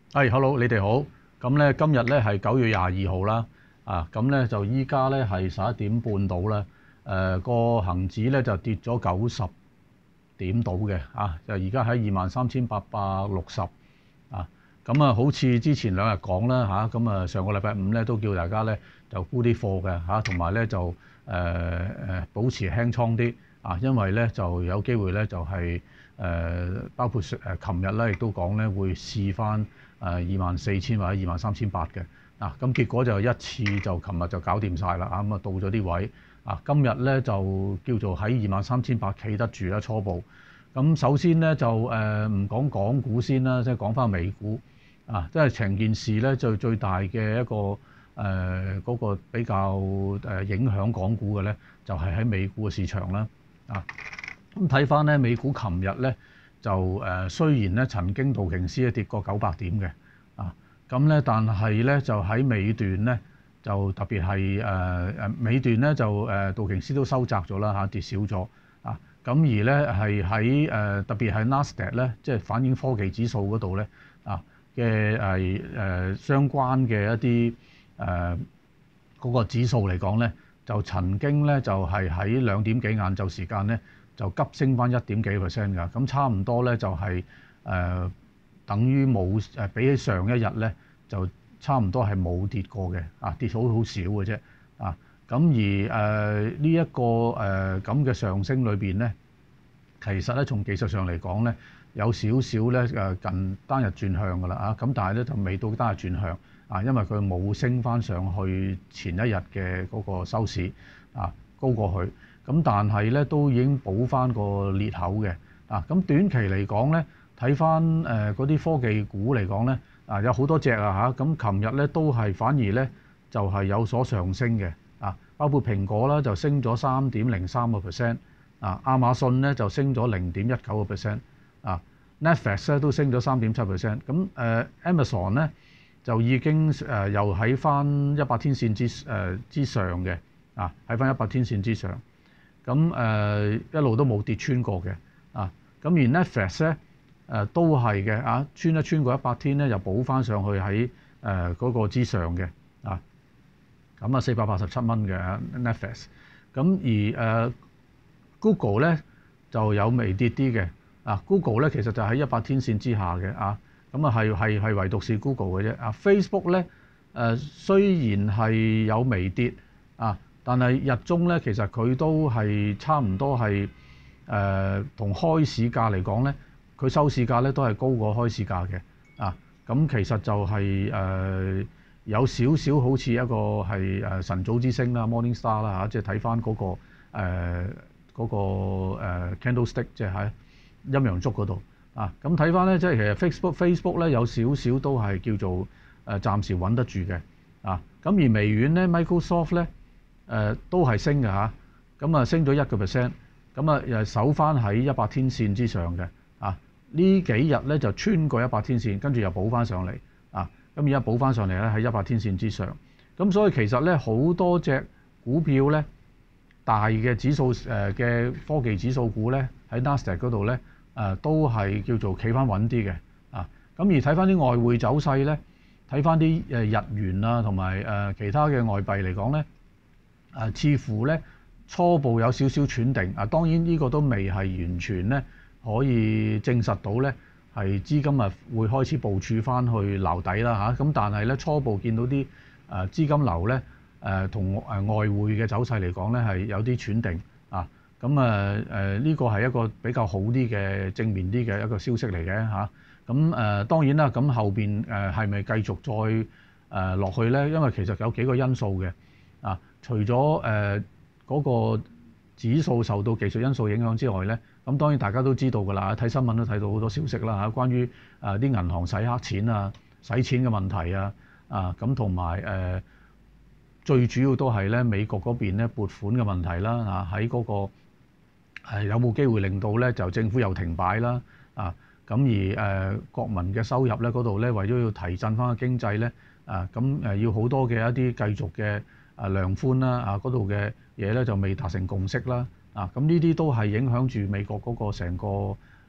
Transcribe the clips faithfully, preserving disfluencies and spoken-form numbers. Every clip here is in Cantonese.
係，hello，你哋好。咁咧今日咧係九月廿二號啦。啊，咁咧就依家咧係十一點半到啦。誒個恆指咧就跌咗九十點到嘅。啊，就而家喺二萬三千八百六十。啊，咁啊好似之前兩日講啦嚇，咁啊上個禮拜五咧都叫大家咧就沽啲貨嘅嚇，同埋咧就誒誒、呃、保持輕倉啲。啊，因為咧就有機會咧就係、是、誒、呃、包括誒琴日咧亦都講咧會試翻誒二萬四千或者二萬三千八嘅。啊，咁結果就一次就琴日就搞掂晒啦。啊，咁啊到咗啲位。啊，今日咧就叫做喺二萬三千八企得住啦，初步。咁首先咧就誒唔講港股先啦，即係講翻美股。啊，即係成件事咧最最大嘅一個誒嗰、呃嗰個比較誒影響港股嘅咧，就係、是、喺美股嘅市場啦。啊，咁睇翻咧美股琴日咧就誒、呃、雖然咧曾經道瓊斯咧跌過九百點嘅。啊，咁咧但係咧就喺尾段咧就特別係誒誒尾段咧就誒、呃、道瓊斯都收窄咗啦嚇，跌少咗。啊，咁而咧係喺誒特別係 Nasdaq 咧，即係反映科技指數嗰度咧啊嘅誒誒相關嘅一啲誒嗰個指數嚟講咧，就曾經咧就係喺兩點幾晏晝時間咧就急升翻一點幾 percent 㗎。咁差唔多咧就係、是、誒、呃、等於冇誒比起上一日咧就差唔多係冇跌過嘅。啊，跌好好少嘅啫。啊，咁而誒呢一個誒咁嘅上升裏邊咧，其實咧從技術上嚟講咧有少少咧誒近單日轉向㗎啦。啊，咁但係咧就未到單日轉向。啊，因為佢冇升翻上去前一日嘅嗰個收市啊高過去。咁但係咧都已經補翻個裂口嘅。啊，咁短期嚟講咧睇翻誒嗰啲科技股嚟講咧啊有好多隻啊嚇。咁琴日咧都係反而咧就係有所上升嘅。啊，包括蘋果啦就升咗三點零三個 percent。啊，亞馬遜咧就升咗零點一九個 percent。啊 ，Netflix 咧都升咗三點七 percent。咁誒 Amazon 咧就已經誒、呃、又喺翻一百天線之誒、呃、之上嘅。啊，喺翻一百天線之上。咁誒、呃、一路都冇跌穿過嘅。啊，咁而 Netflix 咧誒、呃、都係嘅。啊，穿一穿過一百天咧又補翻上去喺誒嗰個之上嘅。啊，咁啊四百八十七蚊嘅 Netflix。咁而誒、呃、Google 咧就有微跌啲嘅。啊 ，Google 咧其實就喺一百天線之下嘅。啊，咁啊係係係唯獨是 Google 嘅啫。啊 ，Facebook 咧誒、呃、雖然係有微跌。啊，但係日中咧其實佢都係差唔多係誒同開市價嚟講咧，佢收市價咧都係高過開市價嘅。啊，咁其實就係、是、誒、呃、有少少好似一個係誒晨早之星啦 ，Morning Star 啦嚇，即係睇翻嗰個誒嗰、呃那個、呃、candlestick，即係喺陰陽燭嗰度。啊，咁睇翻咧，即係其實 Facebook Facebook 咧有少少都係叫做誒、呃、暫時穩得住嘅。啊，咁而微軟咧 Microsoft 咧誒、呃、都係升嘅嚇，咁啊升咗一個 percent，咁啊又守翻喺一百天線之上嘅。啊，呢幾日咧就穿過一百天線，跟住又補翻上嚟。啊，咁而家補翻上嚟咧喺一百天線之上。咁所以其實咧好多隻股票咧，大嘅指數誒嘅科技指數股咧喺 Nasdaq 嗰度咧誒都係叫做企翻穩啲嘅。啊，咁而睇翻啲外匯走勢咧，睇翻啲誒日元啊同埋誒其他嘅外幣嚟講咧，誒似乎咧初步有少少喘定。啊，當然呢個都未係完全咧可以證實到咧係資金啊會開始部署翻去撈底啦嚇。咁但係咧初步見到啲誒資金流咧誒同誒外匯嘅走勢嚟講咧係有啲喘定。啊，咁啊誒呢個係一個比較好啲嘅正面啲嘅一個消息嚟嘅嚇。咁誒當然啦，咁後邊誒係咪繼續再誒落去咧？因為其實有幾個因素嘅。啊，除咗誒嗰個指數受到技術因素影響之外咧，咁當然大家都知道㗎啦，睇新聞都睇到好多消息啦嚇，關於誒啲銀行洗黑錢啊、洗錢嘅問題啊，啊咁同埋誒最主要都係咧美國嗰邊咧撥款嘅問題啦嚇，喺嗰個係有冇機會令到咧就政府又停擺啦啊。咁而誒國民嘅收入咧嗰度咧，為咗要提振翻個經濟咧，啊咁誒要好多嘅一啲繼續嘅啊量寬啦，啊嗰度嘅嘢咧就未達成共識啦，啊咁呢啲都係影響住美國嗰個成個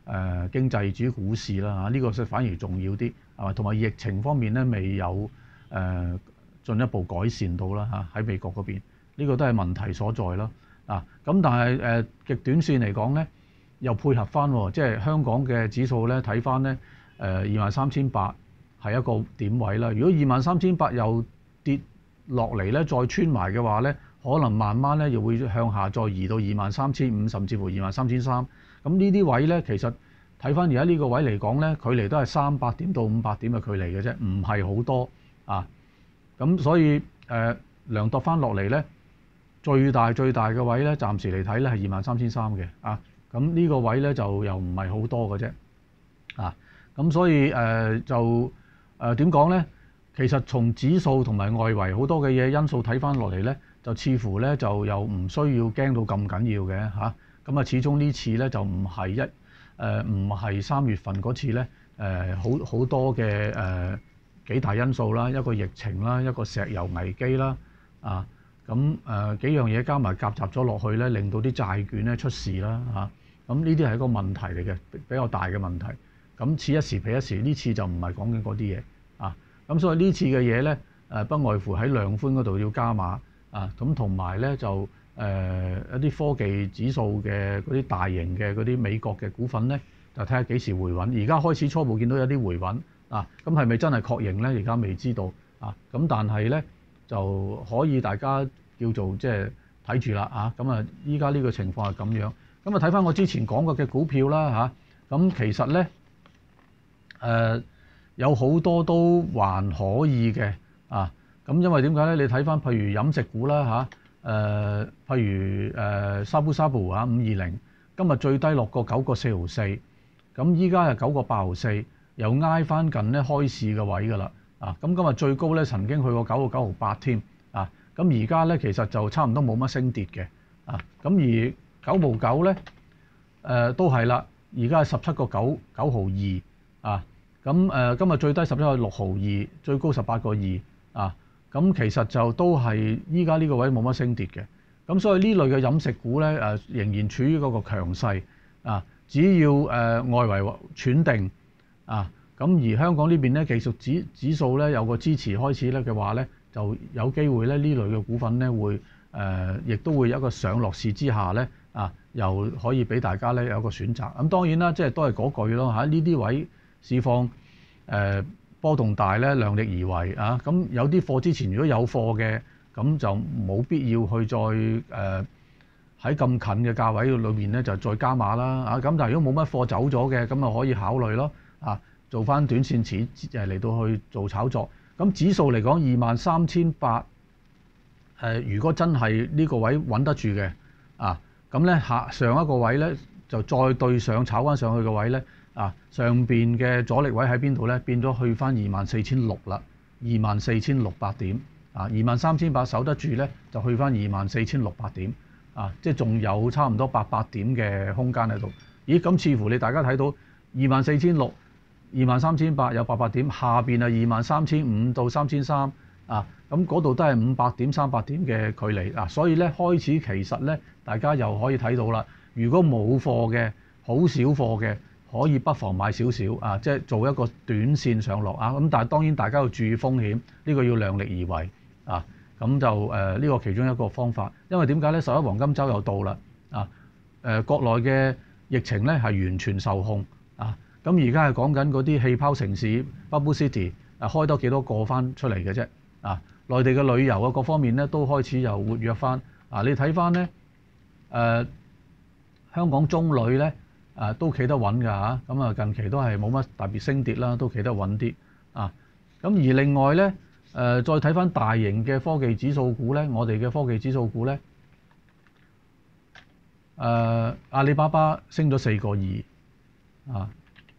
誒經濟至於股市啦嚇，呢、這個反而重要啲係嘛，同埋疫情方面咧未有誒、呃、進一步改善到啦嚇，喺美國嗰邊呢、這個都係問題所在啦啊。咁但係誒、呃、極短線嚟講咧，又配合翻喎，即係香港嘅指數咧睇翻咧誒二萬三千八係一個點位啦。如果二萬三千八又跌落嚟咧，再穿埋嘅話咧，可能慢慢咧又會向下再移到二萬三千五，甚至乎二萬三千三。咁呢啲位咧，其實睇翻而家呢個位嚟講咧，距離都係三百點到五百點嘅距離嘅啫，唔係好多啊。咁所以誒、呃、量度翻落嚟咧，最大最大嘅位咧，暫時嚟睇咧係二萬三千三嘅啊。咁呢個位咧就又唔係好多嘅啫啊。咁所以誒、呃、就誒點講咧？其實從指數同埋外圍好多嘅嘢因素睇翻落嚟咧，就似乎咧就又唔需要驚到咁緊要嘅嚇。咁啊，始終呢次咧就唔係一誒唔係三月份嗰次咧誒好好多嘅誒、呃、幾大因素啦，一個疫情啦，一個石油危機啦啊，咁誒、呃、幾樣嘢加埋夾雜咗落去咧，令到啲債券咧出事啦嚇。咁呢啲係一個問題嚟嘅，比較大嘅問題。咁此一時彼一時，呢次就唔係講緊嗰啲嘢啊。咁所以呢次嘅嘢咧，誒不外乎喺量寬嗰度要加碼啊，咁同埋咧就誒、呃、一啲科技指數嘅嗰啲大型嘅嗰啲美國嘅股份咧，就睇下幾時回穩。而家開始初步見到有啲回穩啊，咁係咪真係確認咧？而家未知道啊，咁但係咧就可以大家叫做即係睇住啦啊。咁啊，依家呢個情況係咁樣。咁啊，睇翻我之前講過嘅股票啦嚇，咁、啊、其實咧誒。呃有好多都還可以嘅啊，咁因為點解咧？你睇翻譬如飲食股啦嚇，誒、啊、譬如誒沙布沙布啊五二零，今日最低落過九個四毫四，咁依家係九個八毫四，又挨翻近咧開市嘅位㗎啦，啊咁今日最高咧曾經去過九個九毫八添，啊咁而家咧其實就差唔多冇乜升跌嘅，啊咁而九毫九咧誒都係啦，而家係十七個九九毫二啊。咁誒今日最低十一個六毫二，最高十八個二啊！咁其實就都係依家呢個位冇乜升跌嘅。咁所以呢類嘅飲食股咧誒仍然處於嗰個強勢啊！只要誒外圍喘定啊，咁而香港呢邊咧技術指指數咧有個支持開始咧嘅話咧，就有機會咧呢類嘅股份咧會誒亦都會有一個上落市之下咧啊，又可以俾大家咧有一個選擇。咁當然啦，即係都係嗰句咯嚇，呢啲位。市況誒、呃、波動大咧，量力而為啊！咁有啲貨之前如果有貨嘅，咁就冇必要去再誒喺咁近嘅價位裏面咧就再加碼啦啊！咁但係如果冇乜貨走咗嘅，咁啊可以考慮咯啊，做翻短線持誒嚟到去做炒作。咁指數嚟講二萬三千八誒，如果真係呢個位穩得住嘅啊，咁咧下上一個位咧就再對上炒翻上去嘅位咧。啊，上邊嘅阻力位喺邊度咧？變咗去翻二萬四千六啦，二萬四千六百點啊，二萬三千八守得住咧，就去翻二萬四千六百點啊，即係仲有差唔多八百點嘅空間喺度。咦，咁似乎你大家睇到二萬四千六、二萬三千八有八百點，下邊係二萬三千五到三千三啊，咁嗰度都係五百點、三百點嘅距離啊，所以咧開始其實咧，大家又可以睇到啦。如果冇貨嘅，好少貨嘅。可以不妨買少少啊，即係做一個短線上落啊。咁但係當然大家要注意風險，呢個要量力而為啊。咁就誒呢個其中一個方法，因為點解咧？十一黃金週又到啦啊！誒國內嘅疫情咧係完全受控啊。咁而家係講緊嗰啲氣泡城市 Bubble City 誒開多幾多個翻出嚟嘅啫啊！內地嘅旅遊啊各方面咧都開始又活躍翻啊！你睇翻咧誒香港中旅咧。啊，都企得穩㗎嚇，咁啊近期都係冇乜特別升跌啦，都企得穩啲啊。咁而另外咧，誒、呃、再睇翻大型嘅科技指數股咧，我哋嘅科技指數股咧，誒、呃、阿里巴巴升咗四個二啊，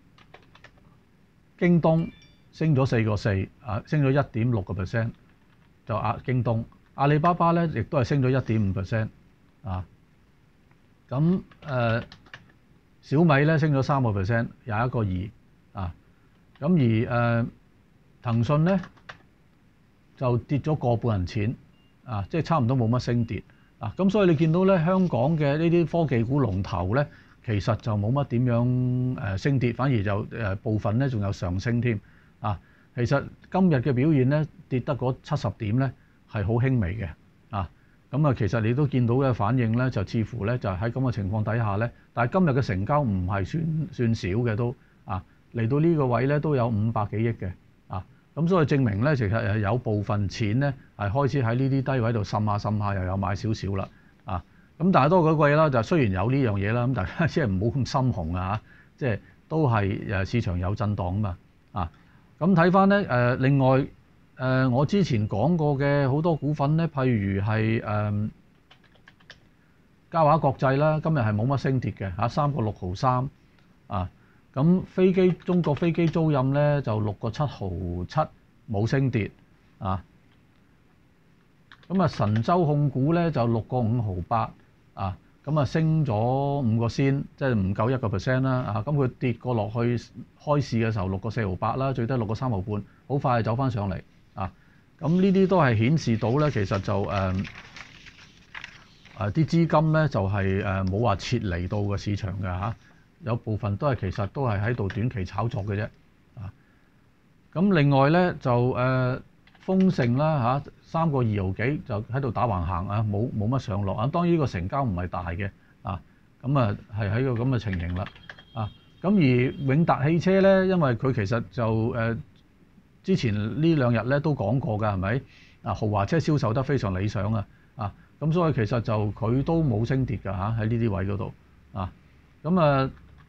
京東升咗四個四啊，升咗一點六個 percent，就阿京東，阿里巴巴咧亦都係升咗一點五 percent 啊，咁誒。呃小米咧升咗三個 percent，廿一個二啊，咁而誒、呃、騰訊咧就跌咗個半銀錢啊，即係差唔多冇乜升跌啊，咁所以你見到咧香港嘅呢啲科技股龍頭咧， 其實就冇乜點樣誒升跌，反而就誒部分咧仲有上升添啊。其實今日嘅表現咧跌得嗰七十點咧係好輕微嘅啊。咁啊，其實你都見到嘅反應咧，就似乎咧就喺咁嘅情況底下咧，但係今日嘅成交唔係算算少嘅都啊，嚟到呢個位咧都有五百幾億嘅啊。咁所以證明咧，其實係有部分錢咧係開始喺呢啲低位度滲下滲下，又有買少少啦啊。咁但係多嗰句啦，就雖然有呢樣嘢啦，咁大家即係唔好咁心紅啊，即係都係誒市場有震盪啊嘛啊。咁睇翻咧誒，另外誒、呃、我之前講過嘅好多股份咧，譬如係誒、呃、嘉華國際啦，今日係冇乜升跌嘅嚇，三個六毫三啊。咁飛機中國飛機租賃咧就六個七毫七，冇升跌啊。咁啊神州控股咧就六個五毫八啊，咁啊升咗五個仙，即係唔夠一個 percent 啦啊。咁佢跌過落去開市嘅時候六個四毫八啦，最低六個三毫半，好快就走翻上嚟啊。咁呢啲都係顯示到咧，其實就誒誒啲資金咧就係誒冇話撤離到個市場嘅嚇。有部分都係其實都係喺度短期炒作嘅啫，啊！咁另外咧就誒豐盛啦嚇，三個二毫幾就喺度打橫行啊，冇冇乜上落啊。當然呢個成交唔係大嘅啊，咁啊係喺個咁嘅情形啦，啊！咁而永達汽車咧，因為佢其實就誒之前呢兩日咧都講過㗎，係咪啊？豪華車銷售得非常理想啊，啊！咁所以其實就佢都冇升跌㗎嚇，喺呢啲位嗰度啊，咁啊。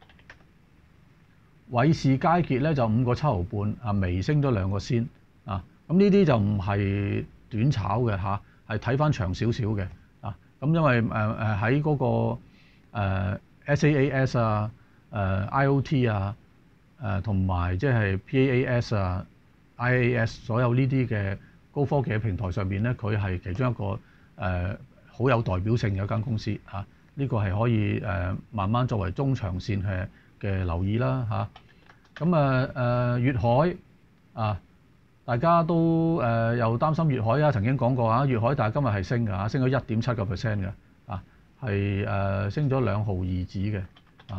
偉仕佳傑咧就五個七毫半啊，微升咗兩個仙啊，咁呢啲就唔係短炒嘅嚇，係睇翻長少少嘅啊。咁因為誒誒喺嗰個、呃、S A A S 啊、誒、呃、I O T 啊、誒同埋即係 P A A S 啊、I A S 所有呢啲嘅高科技嘅平台上邊咧，佢係其中一個誒好、呃、有代表性嘅一間公司嚇。呢、這個係可以誒、呃、慢慢作為中長線嘅嘅留意啦嚇。咁啊誒粵海啊，大家都誒、呃、又擔心粵海啊，曾經講過啊，粵海但係今日係升㗎嚇，升咗一點七個 percent 嘅啊，係誒、呃、升咗兩毫二子嘅啊。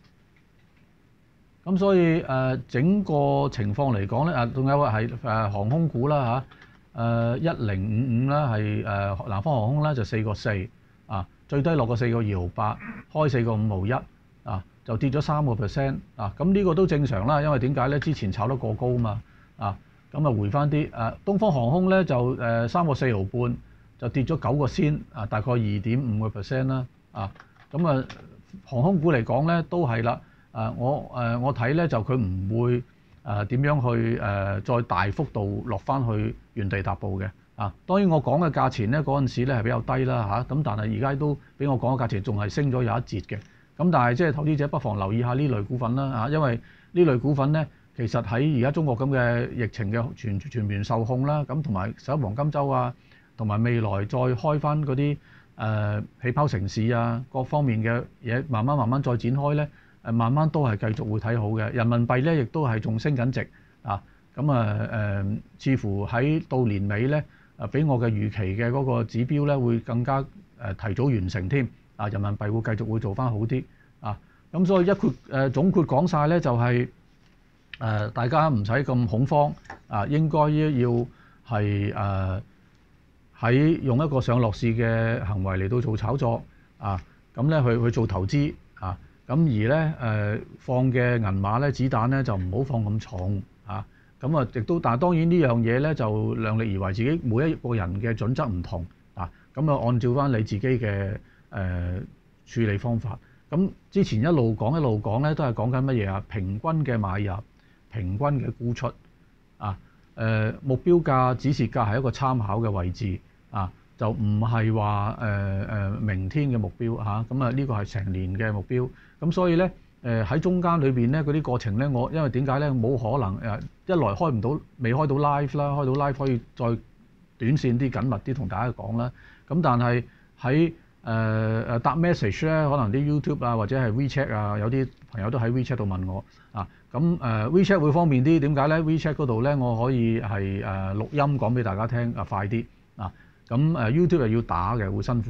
咁所以誒、呃、整個情況嚟講咧啊，仲有係誒航空股啦嚇，誒一零五五啦係誒南方航空啦就四個四啊，最低落個四個二毫八，開四個五毫一啊。就跌咗三個 percent 啊！咁呢個都正常啦，因為點解咧？之前炒得過高嘛啊！咁啊回翻啲誒，東方航空咧就誒三個四毫半，就跌咗九個仙啊，大概二點五個 percent 啦啊！咁啊航空股嚟講咧都係啦誒，我誒我睇咧就佢唔會誒點樣去誒再大幅度落翻去原地踏步嘅啊！當然我講嘅價錢咧嗰陣時咧係比較低啦嚇，咁但係而家都比我講嘅價錢仲係升咗有一截嘅。咁但係即係投資者不妨留意下呢類股份啦嚇，因為呢類股份咧，其實喺而家中國咁嘅疫情嘅全全面受控啦，咁同埋十一黃金週啊，同埋未來再開翻嗰啲誒氣泡城市啊，各方面嘅嘢慢慢慢慢再展開咧，誒慢慢都係繼續會睇好嘅。人民幣咧亦都係仲升緊值啊，咁啊誒，似乎喺到年尾咧，誒比我嘅預期嘅嗰個指標咧會更加誒提早完成添。啊，人民幣會繼續會做翻好啲啊，咁所以一括誒、呃、總括講晒咧，就係、是、誒、呃、大家唔使咁恐慌啊，應該要係誒喺用一個上落市嘅行為嚟到做炒作啊，咁咧去去做投資啊，咁而咧誒、呃、放嘅銀碼咧子彈咧就唔好放咁重啊，咁啊亦都，但係當然呢樣嘢咧就量力而為，自己每一個人嘅準則唔同啊，咁啊按照翻你自己嘅。誒、呃、處理方法，咁之前一路講一路講咧，都係講緊乜嘢啊？平均嘅買入，平均嘅沽出，啊誒、呃、目標價、指示價係一個參考嘅位置，啊就唔係話誒誒明天嘅目標嚇，咁啊呢個係成年嘅目標，咁所以咧誒喺中間裏邊咧嗰啲過程咧，我因為點解咧冇可能誒一來開唔到，未開到 live 啦，開到 live 可以再短線啲緊密啲同大家講啦，咁但係喺誒誒答 message 咧，可能啲 YouTube 啊或者係 WeChat 啊，有啲朋友都喺 WeChat 度問我啊，咁誒 WeChat 會方便啲，點解咧 ？WeChat 嗰度咧我可以係誒錄音講俾大家聽啊，快啲啊，咁誒 YouTube 又要打嘅會辛苦啲，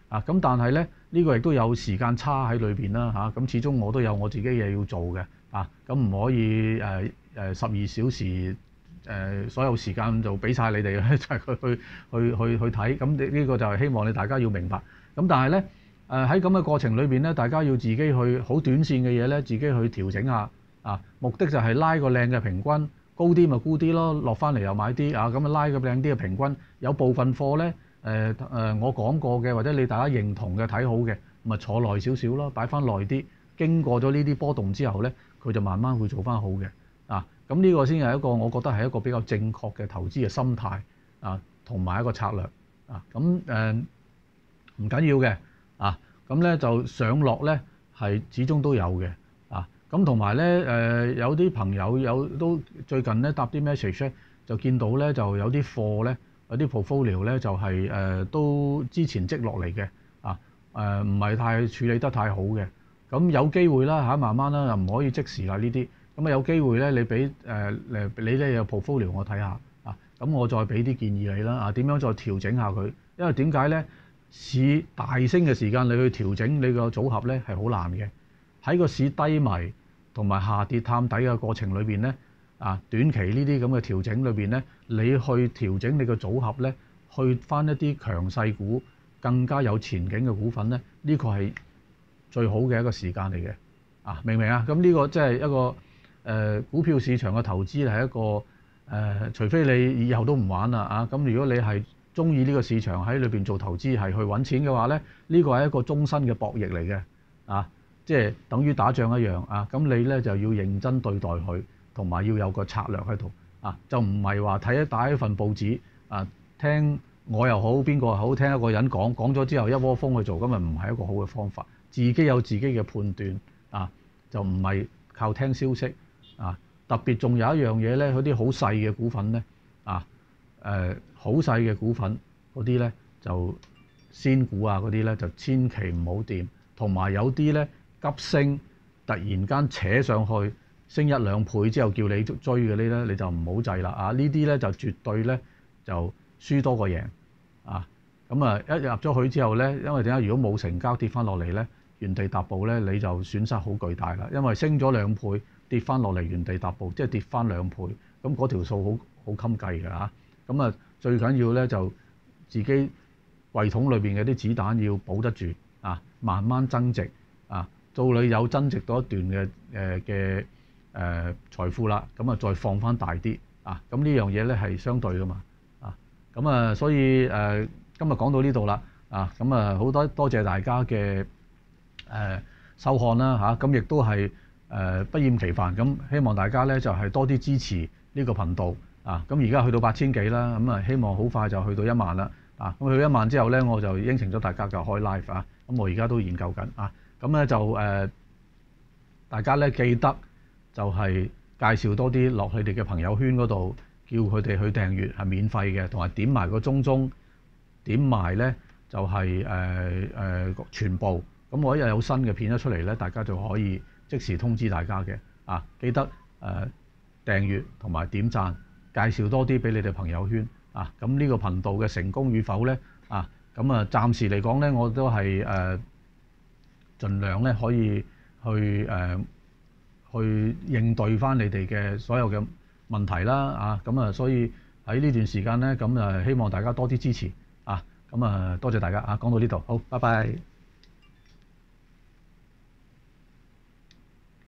啊。咁但係咧呢、呢個亦都有時間差喺裏邊啦嚇。咁、啊、始終我都有我自己嘢要做嘅啊。咁唔可以誒誒十二小時誒、呃、所有時間就俾晒你哋咧，就係去去去去去睇。咁呢呢個就係希望你大家要明白。咁但係咧誒喺咁嘅過程裏邊咧，大家要自己去好短線嘅嘢咧，自己去調整下啊。目的就係拉個靚嘅平均。高啲咪高啲咯，落翻嚟又買啲啊，咁啊拉個靚啲嘅平均。有部分貨咧，誒、呃、誒、呃、我講過嘅，或者你大家認同嘅睇好嘅，咪坐耐少少咯，擺翻耐啲。經過咗呢啲波動之後咧，佢就慢慢會做翻好嘅啊。咁呢個先係一個我覺得係一個比較正確嘅投資嘅心態啊，同埋一個策略啊。咁誒唔緊要嘅啊，咁咧就上落咧係始終都有嘅。咁同埋咧，誒、呃、有啲朋友有都最近咧答啲 message 咧，就見到咧就有啲貨咧，有啲 portfolio 咧就係、是、誒、呃、都之前積落嚟嘅，啊誒唔係太處理得太好嘅。咁有機會啦嚇，慢慢啦又唔可以即時啦呢啲。咁啊有機會咧，你俾誒誒你咧有 portfolio 我睇下啊，咁我再俾啲建議你啦啊，點樣再調整下佢？因為點解咧？市大升嘅時間你去調整你個組合咧係好難嘅，喺個市低迷同埋下跌探底嘅過程裏邊咧，啊短期呢啲咁嘅調整裏邊咧，你去調整你個組合咧，去翻一啲強勢股、更加有前景嘅股份咧，呢個係最好嘅一個時間嚟嘅，啊明唔明啊？咁呢個即係一個誒、呃、股票市場嘅投資係一個誒、呃，除非你以後都唔玩啦啊！咁如果你係中意呢個市場喺裏邊做投資係去揾錢嘅話咧，呢個係一個終身嘅博弈嚟嘅，啊！即係等於打仗一樣啊！咁你咧就要認真對待佢，同埋要有個策略喺度啊！就唔係話睇一打一份報紙啊，聽我又好，邊個又好，聽一個人講講咗之後一窩蜂去做，咁咪唔係一個好嘅方法。自己有自己嘅判斷啊，就唔係靠聽消息啊。特別仲有一樣嘢咧，嗰啲好細嘅股份咧啊，誒好細嘅股份嗰啲咧就仙股啊嗰啲咧就千祈唔好掂，同埋有啲咧。急升，突然間扯上去，升一兩倍之後叫你追嗰啲咧，你就唔好制啦啊！呢啲咧就絕對咧就輸多過贏啊！咁啊一入咗去之後咧，因為點解？如果冇成交跌翻落嚟咧，原地踏步咧你就損失好巨大啦。因為升咗兩倍，跌翻落嚟原地踏步，即係跌翻兩倍，咁嗰條數好好襟計㗎嚇。咁啊最緊要咧就自己櫃桶裏邊嘅啲子彈要保得住啊，慢慢增值啊。到你有增值到一段嘅誒嘅誒財富啦，咁啊再放翻大啲啊，咁呢樣嘢咧係相對噶嘛啊，咁啊所以誒、呃、今日講到呢度啦啊，咁啊好多多謝大家嘅誒、呃、收看啦嚇，咁、啊、亦都係誒、呃、不厭其煩咁，希望大家咧就係、是、多啲支持呢個頻道啊，咁而家去到八千幾啦，咁啊希望好快就去到一萬啦啊，咁去到一萬之後咧，我就應承咗大家就開 live 啊，咁我而家都研究緊啊。咁咧就誒、呃，大家咧記得就係介紹多啲落佢哋嘅朋友圈嗰度，叫佢哋去訂閱係免費嘅，同埋點埋個鐘鐘，點埋咧就係誒誒全部。咁我一日有新嘅片一出嚟咧，大家就可以即時通知大家嘅。啊，記得誒、呃、訂閱同埋點讚，介紹多啲俾你哋朋友圈。啊，咁呢個頻道嘅成功與否咧？啊，咁啊暫時嚟講咧，我都係誒。呃盡量咧可以去誒、呃、去應對翻你哋嘅所有嘅問題啦啊，咁啊所以喺呢段時間咧，咁啊希望大家多啲支持啊，咁啊多謝大家啊，講到呢度好，拜拜。